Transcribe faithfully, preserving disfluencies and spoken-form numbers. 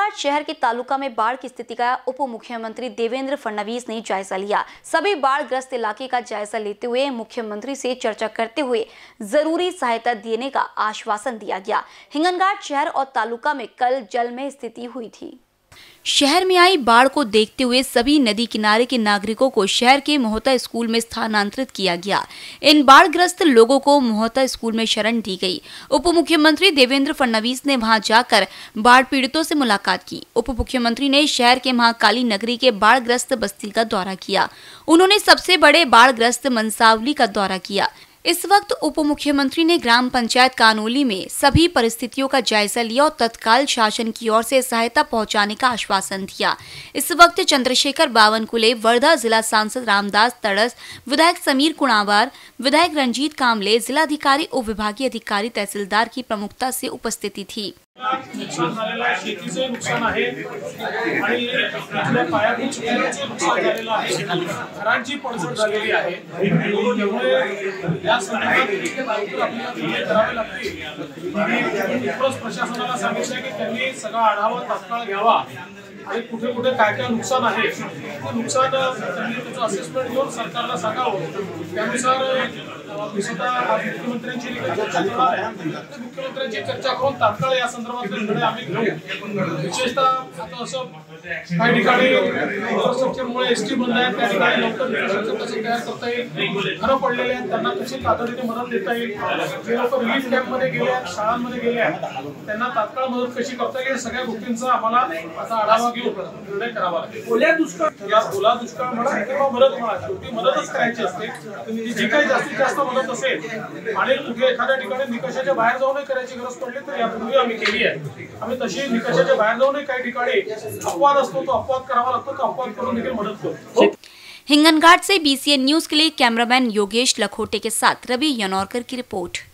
हिंगनघाट शहर के तालुका में बाढ़ की स्थिति का उप मुख्यमंत्री देवेंद्र फडणवीस ने जायजा लिया। सभी बाढ़ ग्रस्त इलाके का जायजा लेते हुए मुख्यमंत्री से चर्चा करते हुए जरूरी सहायता देने का आश्वासन दिया गया। हिंगनघाट शहर और तालुका में कल जल में स्थिति हुई थी। शहर में आई बाढ़ को देखते हुए सभी नदी किनारे के नागरिकों को शहर के मोहता स्कूल में स्थानांतरित किया गया। इन बाढ़ग्रस्त लोगों को मोहता स्कूल में शरण दी गई। उप मुख्यमंत्री देवेंद्र फडणवीस ने वहां जाकर बाढ़ पीड़ितों से मुलाकात की। उप मुख्यमंत्री ने शहर के महाकाली नगरी के बाढ़ग्रस्त बस्ती का दौरा किया। उन्होंने सबसे बड़े बाढ़ग्रस्त मनसावली का दौरा किया। इस वक्त उप मुख्यमंत्री ने ग्राम पंचायत कानोली में सभी परिस्थितियों का जायजा लिया और तत्काल शासन की ओर से सहायता पहुंचाने का आश्वासन दिया। इस वक्त चंद्रशेखर बावनकुले, वर्धा जिला सांसद रामदास तड़स, विधायक समीर कुणावार, विधायक रंजीत कामले, जिलाधिकारी, उप विभागीय अधिकारी, तहसीलदार की प्रमुखता से उपस्थिति थी। नुकसान झालेलं आहे, शेतीचे नुकसान आहे आणि इथल्या पायाभूत सुविधांचे नुकसान झालेलं आहे, घरांची पडझड झालेली आहे। त्यामुळे या संदर्भात लवकर आपल्याला करावे लागतील आणि प्रशासनाला सांगितलं की त्यांनी सगळा आढावा तात्काळ घ्यावा आणि कुठे कुठे काय काय नुकसान आहे ते नुकसान त्यांनी त्याचं असेसमेंट घेऊन सरकारला सांगावं। त्यानुसार मुख्यमंत्र्यांची चर्चा करणार आहे। मुख्यमंत्र्यांची चर्चा करून तात्काळ या संदर्भातले निर्णय आम्ही घेऊ। विशेषतः आता असं काही ठिकाणी इन्फ्रास्ट्रक्चरमुळे एसटी बंद आहे, त्या ठिकाणी लवकर इन्फ्रास्ट्रक्चर कसं तयार करता येईल, घरं पडलेले आहेत त्यांना कशी तातडीने मदत देता येईल, जे लोक रिलीफ कॅम्पमध्ये गेले आहेत, शाळांमध्ये गेले आहेत त्यांना तात्काळ मदत कशी करता येईल, सगळ्या गोष्टींचा आम्हाला आता आढावा घेऊन निर्णय करावा लागेल। ओल्या दुष्काळ त्याला ओला दुष्काळ म्हणा किंवा मदत म्हणा, शेवटी मदतच करायची असते। जी काही जास्तीत जास्त मदत असेल आणि कुठे एखाद्या ठिकाणी निकषाच्या बाहेर जाऊन करायची गरज पडली तर यापूर्वी आम्ही केली आहे। आम्ही तशी निकषाच्या बाहेर जाऊन काही ठिकाणी अपवाद असतो तो अपवाद करावा लागतो, तो अपवाद करून देखील मदत करतो। हिंगनघाट से बीसीएन न्यूज के लिए कैमरामैन योगेश लखोटे के साथ रवि यनौरकर की रिपोर्ट।